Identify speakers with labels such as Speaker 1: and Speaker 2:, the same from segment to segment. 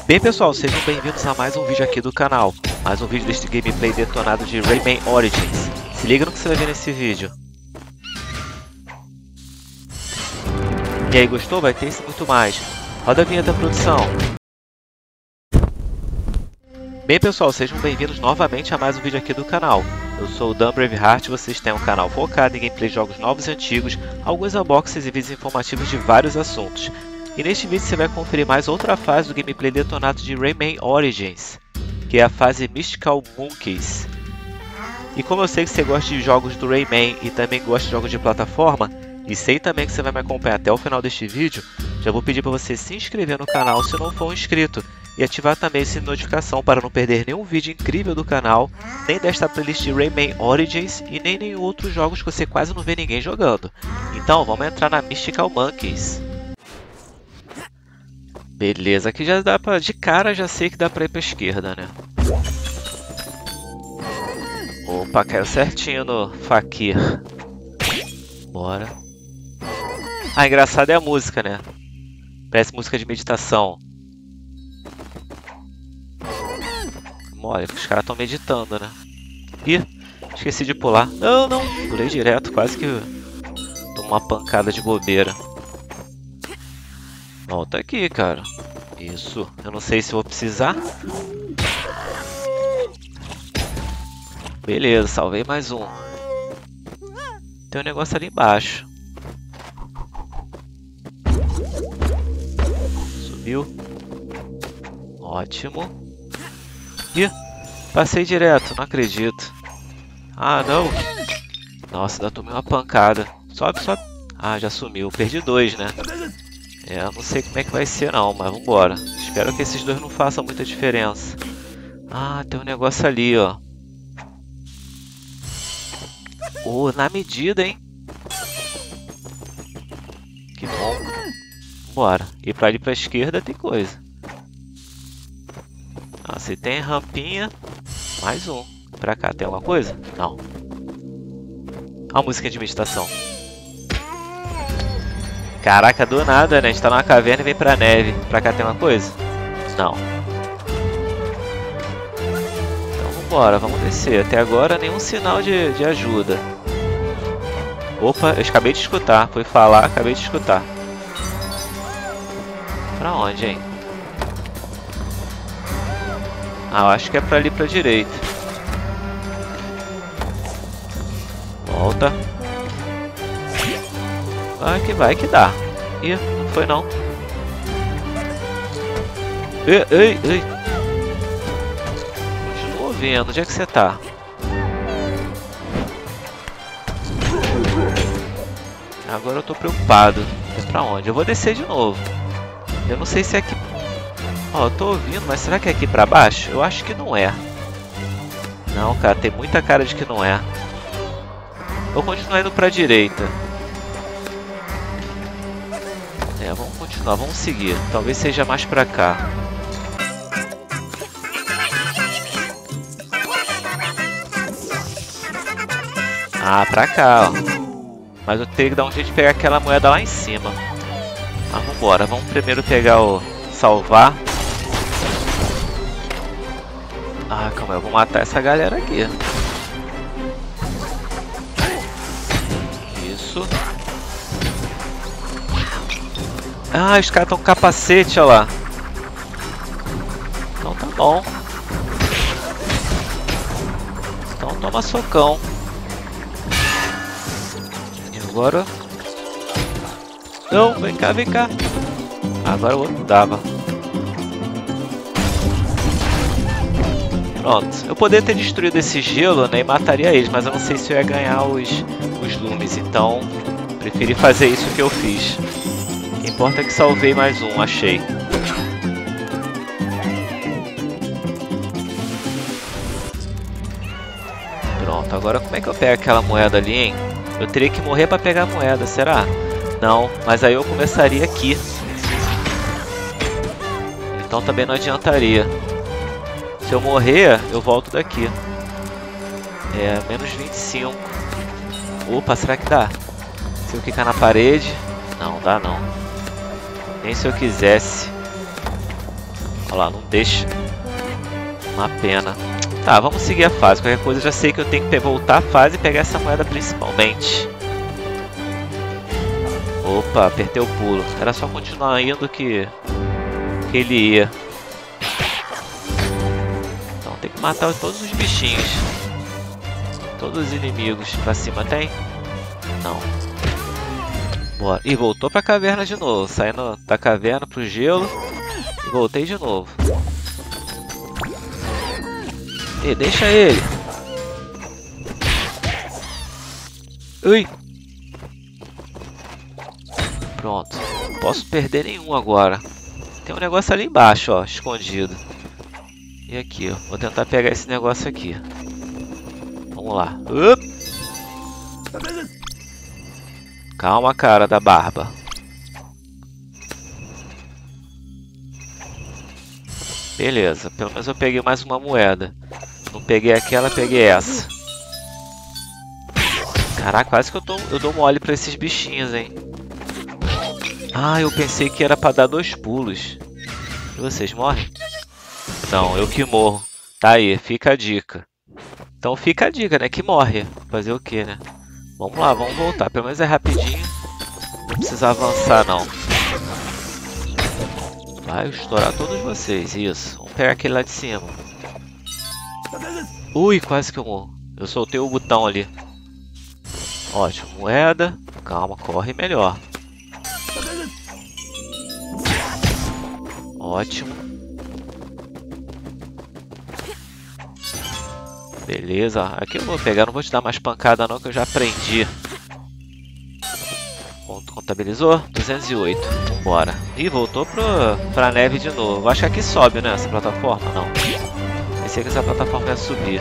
Speaker 1: Bem pessoal, sejam bem-vindos a mais um vídeo aqui do canal. Mais um vídeo deste gameplay detonado de Rayman Origins. Se liga no que você vai ver nesse vídeo. E aí, gostou? Vai ter isso e muito mais. Roda a vinheta, produção. Bem pessoal, sejam bem-vindos novamente a mais um vídeo aqui do canal. Eu sou o Dan Braveheart e vocês têm um canal focado em gameplay de jogos novos e antigos, alguns unboxings e vídeos informativos de vários assuntos. E neste vídeo você vai conferir mais outra fase do gameplay detonado de Rayman Origins, que é a fase Mystical Monkeys. E como eu sei que você gosta de jogos do Rayman e também gosta de jogos de plataforma, e sei também que você vai me acompanhar até o final deste vídeo, já vou pedir para você se inscrever no canal se não for um inscrito, e ativar também essa notificação para não perder nenhum vídeo incrível do canal, nem desta playlist de Rayman Origins e nem nenhum outros jogos que você quase não vê ninguém jogando. Então vamos entrar na Mystical Monkeys. Beleza, aqui já dá pra... de cara já sei que dá pra ir pra esquerda, né? Opa, caiu certinho no Fakir. Bora. Ah, engraçado é a música, né? Parece música de meditação. Olha, os caras estão meditando, né? Ih, esqueci de pular. Não, não, pulei direto, quase que tomo uma pancada de bobeira. Volta aqui, cara. Isso, eu não sei se vou precisar. Beleza, salvei mais um. Tem um negócio ali embaixo. Subiu. Ótimo. Ih, passei direto, não acredito. Ah, não. Nossa, ainda tomei uma pancada. Sobe, sobe. Ah, já sumiu. Perdi dois, né? É, eu não sei como é que vai ser não, mas vambora. Espero que esses dois não façam muita diferença. Ah, tem um negócio ali, ó. Oh, na medida, hein? Que bom. Bora. E pra ali pra esquerda tem coisa. Ah, se tem rampinha, mais um. Pra cá tem alguma coisa? Não. A música de meditação. Caraca, do nada, né? A gente tá numa caverna e vem pra neve. Pra cá tem uma coisa? Não. Então vambora, vamos descer. Até agora nenhum sinal de ajuda. Opa, eu acabei de escutar. Foi falar, acabei de escutar. Pra onde, hein? Ah, eu acho que é pra ali pra direita. Volta. Vai que dá. Ih, não foi não. Ei, ei, ei. Continuo ouvindo. Onde é que você tá? Agora eu tô preocupado. É pra onde? Eu vou descer de novo. Eu não sei se é aqui... Ó, eu tô ouvindo, mas será que é aqui pra baixo? Eu acho que não é. Não, cara, tem muita cara de que não é. Vou continuar indo pra direita. É, vamos continuar, vamos seguir. Talvez seja mais pra cá. Ah, pra cá, ó. Mas eu tenho que dar um jeito de pegar aquela moeda lá em cima. Mas vambora, vamos primeiro pegar o... salvar. Ah, calma aí, eu vou matar essa galera aqui. Isso. Ah, os caras estão com capacete, olha lá. Então tá bom. Então toma socão. E agora... Não, vem cá, vem cá. Agora o outro dava. Pronto. Eu poderia ter destruído esse gelo, né, e mataria eles, mas eu não sei se eu ia ganhar os lumes. Então, preferi fazer isso que eu fiz. O que importa é que salvei mais um, achei. Pronto, agora como é que eu pego aquela moeda ali, hein? Eu teria que morrer pra pegar a moeda, será? Não, mas aí eu começaria aqui. Então também não adiantaria. Se eu morrer, eu volto daqui. É, menos 25. Opa, será que dá? Se eu clicar na parede... Não, dá não. Nem se eu quisesse. Olha lá, não deixa. Uma pena. Tá, vamos seguir a fase. Qualquer coisa eu já sei que eu tenho que voltar a fase e pegar essa moeda principalmente. Opa, apertei o pulo. Era só continuar indo que ele ia. Então tem que matar todos os bichinhos. Todos os inimigos. Pra cima tem? Não. Bora. E voltou pra caverna de novo. Saindo da caverna pro gelo. E voltei de novo. E deixa ele. Ui. Pronto. Não posso perder nenhum agora. Tem um negócio ali embaixo, ó, escondido. E aqui, ó. Vou tentar pegar esse negócio aqui. Vamos lá. Calma, cara da barba. Beleza, pelo menos eu peguei mais uma moeda. Não peguei aquela, peguei essa. Caraca, quase que eu dou mole pra esses bichinhos, hein. Ah, eu pensei que era pra dar 2 pulos. E vocês morrem? Não, eu que morro. Tá aí, fica a dica. Então fica a dica, né? Que morre. Fazer o que, né? Vamos lá, vamos voltar. Pelo menos é rapidinho. Não precisa avançar, não. Vai estourar todos vocês. Isso. Vamos pegar aquele lá de cima. Ui, quase que eu morro. Eu soltei o botão ali. Ótimo. Moeda. Calma, corre melhor. Ótimo. Beleza. Aqui eu vou pegar. Não vou te dar mais pancada não, que eu já aprendi. Contabilizou? 208. Vambora. Ih, voltou pra neve de novo. Acho que aqui sobe, né? Essa plataforma? Não. Pensei que essa plataforma ia subir.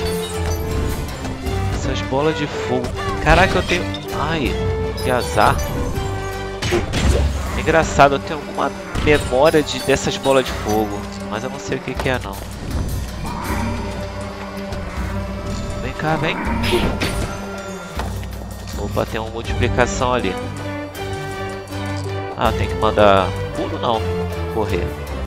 Speaker 1: Essas bolas de fogo. Caraca, eu tenho... Ai, que azar. Engraçado, eu tenho alguma memória dessas bolas de fogo. Mas eu não sei o que é, não. Vem cá, vem. Opa, tem uma multiplicação ali. Ah, tem que mandar pulo? Não. Correr.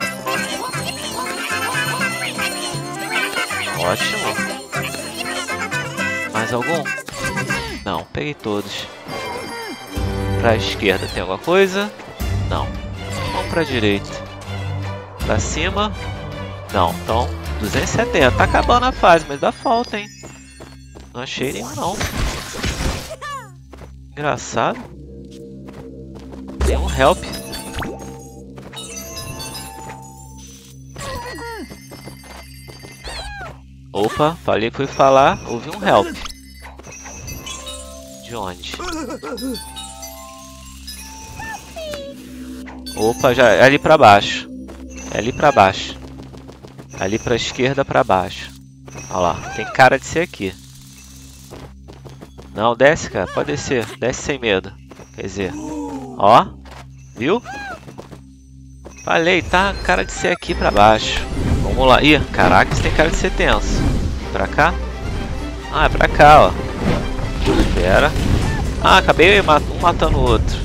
Speaker 1: Ótimo. Mais algum? Não, peguei todos. Pra esquerda tem alguma coisa? Não. Vamos pra direita. Pra cima? Não. Então, 270. Tá acabando a fase, mas dá falta, hein? Não achei nenhum, não. Engraçado. Tem um help. Opa, falei que fui falar, ouvi um help. De onde? Opa, já é ali pra baixo. É ali pra baixo. Ali pra esquerda, pra baixo. Olha lá, tem cara de ser aqui. Não, desce, cara, pode descer. Desce sem medo. Quer dizer, ó, viu? Falei, tá cara de ser aqui pra baixo. Vamos lá. Ih, caraca, isso tem cara de ser tenso. Pra cá? Ah, é pra cá, ó. Espera. Ah, acabei um matando o outro.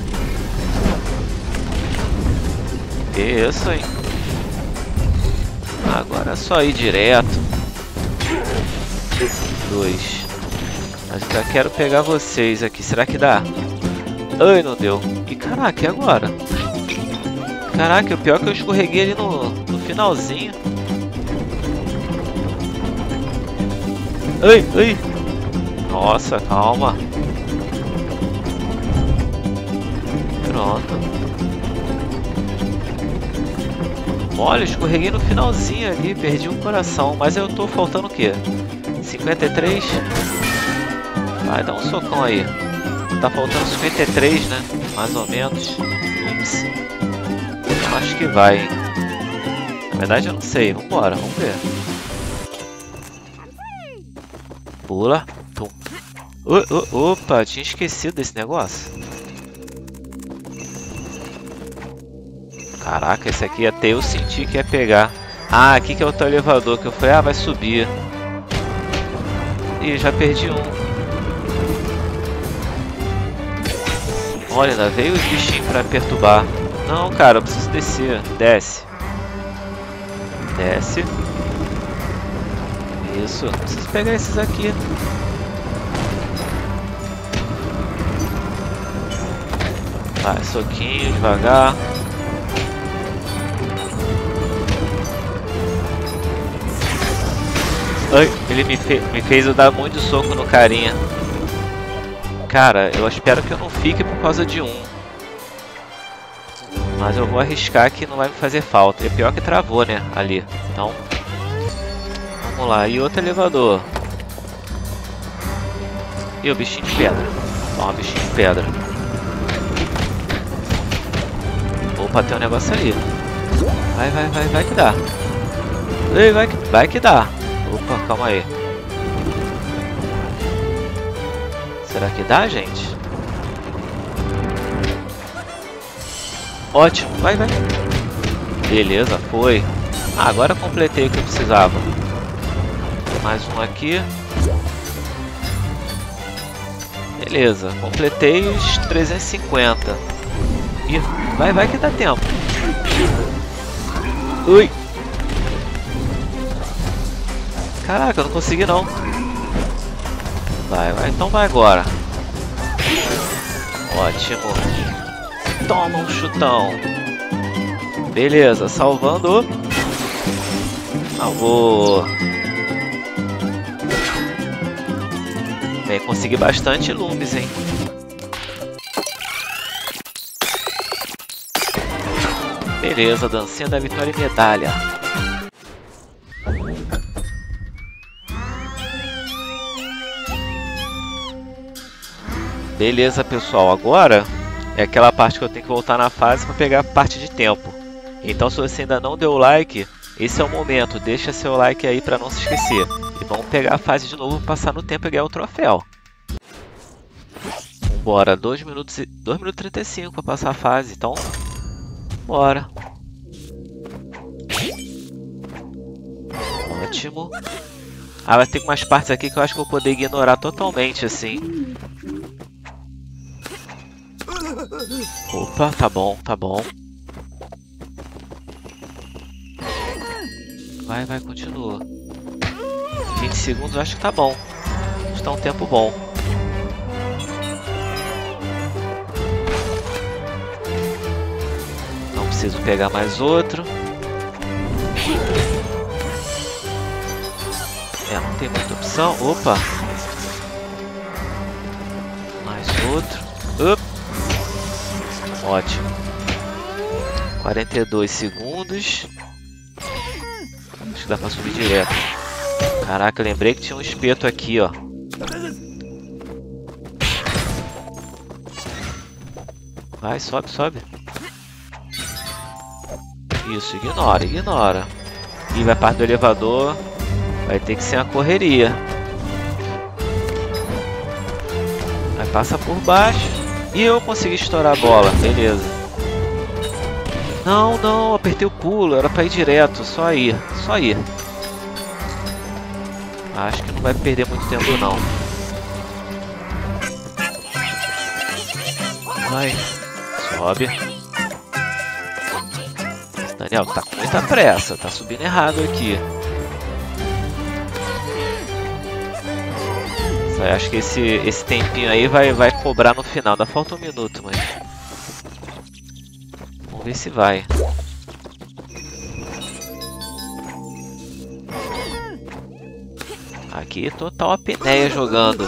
Speaker 1: Isso, hein. Agora é só ir direto. 2. Mas eu já quero pegar vocês aqui. Será que dá? Ai, não deu. E caraca, e agora? Caraca, o pior é que eu escorreguei ali no finalzinho. Ai, ai. Nossa, calma. Pronto. Olha, escorreguei no finalzinho ali, perdi um coração. Mas eu tô faltando o quê? 53? Vai, dá um socão aí. Tá faltando 53, né? Mais ou menos. Ups. Eu acho que vai, hein? Na verdade eu não sei. Vambora, vamos ver. Pula. Tum. Opa, tinha esquecido desse negócio. Caraca, esse aqui até eu senti que ia pegar. Ah, aqui que é o teu elevador, que eu falei, ah, vai subir. Ih, já perdi um. Olha, ainda veio os bichinhos pra perturbar. Não, cara, eu preciso descer. Desce. Desce. Isso. Preciso pegar esses aqui. Vai, soquinho, devagar. Ai, ele me fez eu dar muito soco no carinha. Cara, eu espero que eu não fique por causa de um. Mas eu vou arriscar que não vai me fazer falta. É pior que travou, né? Ali. Então, vamos lá. E outro elevador. E o bichinho de pedra. Toma, bichinho de pedra. Opa, tem um negócio ali. Vai que dá. Ei, vai que dá. Opa, calma aí. Será que dá, gente? Ótimo, vai. Beleza, foi. Ah, agora completei o que eu precisava. Mais um aqui. Beleza, completei os 350. Ih, vai que dá tempo. Ui. Caraca, eu não consegui não. Vai, então vai agora. Ótimo. Toma um chutão. Beleza, salvando. Salvou. Bem, consegui bastante lumes, hein. Beleza, dancinha da vitória e medalha. Beleza, pessoal, agora é aquela parte que eu tenho que voltar na fase para pegar a parte de tempo. Então, se você ainda não deu o like, esse é o momento, deixa seu like aí para não se esquecer. E vamos pegar a fase de novo, passar no tempo e ganhar o troféu. Bora, 2 minutos e 35 para passar a fase, então bora. Ótimo. Ah, vai ter umas partes aqui que eu acho que eu vou poder ignorar totalmente, assim. Opa, tá bom. Vai, continua. 20 segundos eu acho que tá bom. Está um tempo bom. Não preciso pegar mais outro. Não tem muita opção. Opa! Mais outro. Ótimo. 42 segundos. Acho que dá pra subir direto. Caraca, eu lembrei que tinha um espeto aqui, ó. Vai, sobe. Isso, ignora. E vai parte do elevador. Vai ter que ser uma correria. Aí passa por baixo. E eu consegui estourar a bola. Beleza. Não, apertei o pulo. Era pra ir direto. Só ir. Acho que não vai perder muito tempo, não. Vai. Sobe. Daniel, tá com muita pressa. Tá subindo errado aqui. Eu acho que esse tempinho aí vai cobrar no final. Ainda falta um minuto, mas... Vamos ver se vai. Aqui total apneia jogando.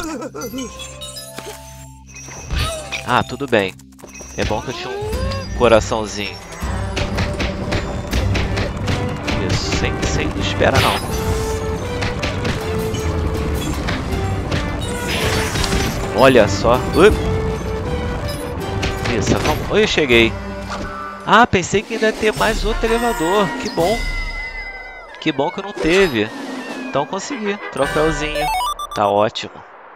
Speaker 1: Ah, tudo bem. É bom que eu tinha um coraçãozinho. Isso, sem não espera não. Olha só. Isso, vamos. Oi, eu cheguei. Ah, pensei que ainda ia ter mais outro elevador. Que bom. Que bom que não teve. Então consegui. Troféuzinho. Tá ótimo.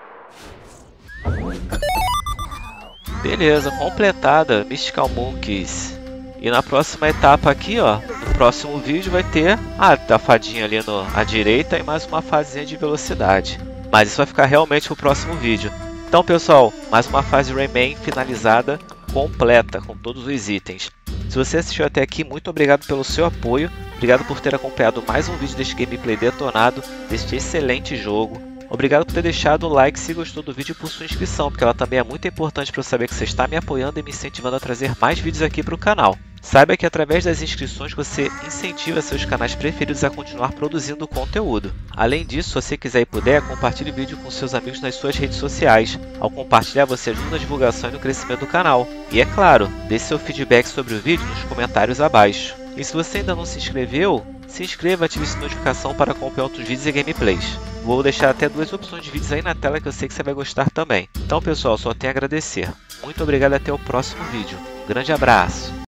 Speaker 1: Beleza, completada. Mystical Monkeys. E na próxima etapa aqui, ó. No próximo vídeo vai ter a fadinha ali à direita e mais uma fasezinha de velocidade. Mas isso vai ficar realmente pro próximo vídeo. Então, pessoal, mais uma fase Rayman finalizada, completa, com todos os itens. Se Se você assistiu até aqui, muito obrigado pelo seu apoio, obrigado por ter acompanhado mais um vídeo deste gameplay detonado, deste excelente jogo. Obrigado por ter deixado o like se gostou do vídeo e por sua inscrição, porque ela também é muito importante para eu saber que você está me apoiando e me incentivando a trazer mais vídeos aqui para o canal. Saiba que através das inscrições você incentiva seus canais preferidos a continuar produzindo conteúdo. Além disso, se você quiser e puder, compartilhe o vídeo com seus amigos nas suas redes sociais. Ao compartilhar, você ajuda na divulgação e no crescimento do canal. E é claro, deixe seu feedback sobre o vídeo nos comentários abaixo. E se você ainda não se inscreveu, se inscreva e ative essa notificação para acompanhar outros vídeos e gameplays. Vou deixar até 2 opções de vídeos aí na tela que eu sei que você vai gostar também. Então pessoal, só tenho a agradecer. Muito obrigado e até o próximo vídeo. Um grande abraço!